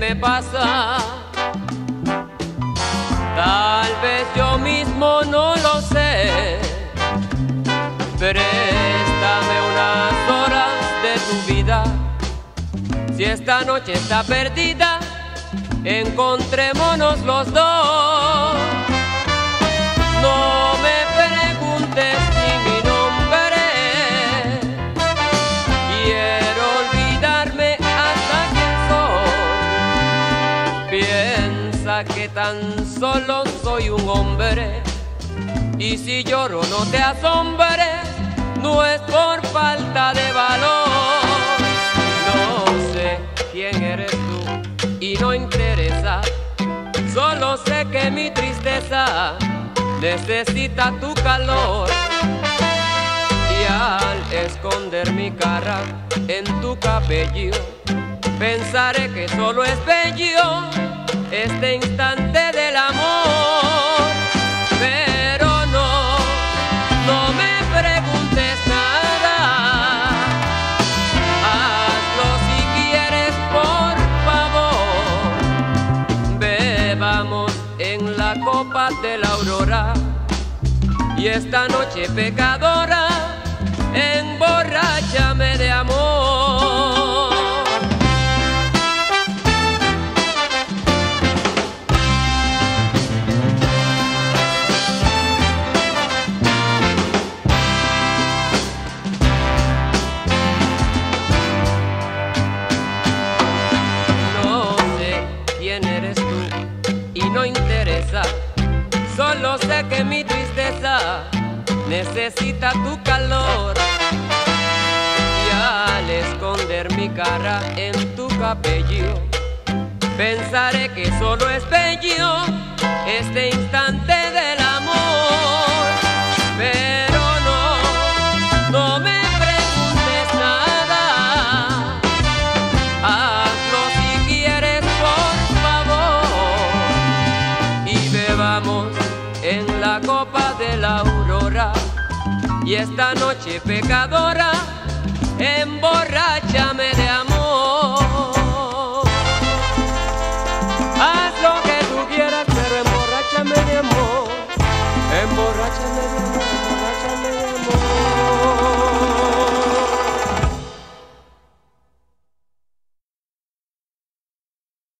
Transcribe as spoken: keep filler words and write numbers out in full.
me pasa. Tal vez yo mismo no lo sé. Préstame unas horas de tu vida. Si esta noche está perdida, encontrémonos los dos. No me preguntes ni mi nombre. Quiero olvidarme hasta quién soy. Piensa que tan solo soy un hombre. Y si lloro no te asombres, no es por falta de valor. No sé quién eres tú y no interesa. Solo sé que mi tristeza necesita tu calor. Y al esconder mi cara en tu cabello, pensaré que solo es bello este instante del amor. Pero no, no me preguntes nada. Hazlo si quieres, por favor. Bebamos en la copa de la aurora, y esta noche pecadora, emborráchame de amor. No sé quién eres tú y no interesa. Solo sé que mi tristeza necesita tu calor. Y al esconder mi cara en tu cabello, pensaré que solo es bello este instante del amor. Pero no, no me preguntes nada. Hazlo si quieres, por favor. Y bebamos en la copa de la aurora, y esta noche pecadora, emborráchame de amor.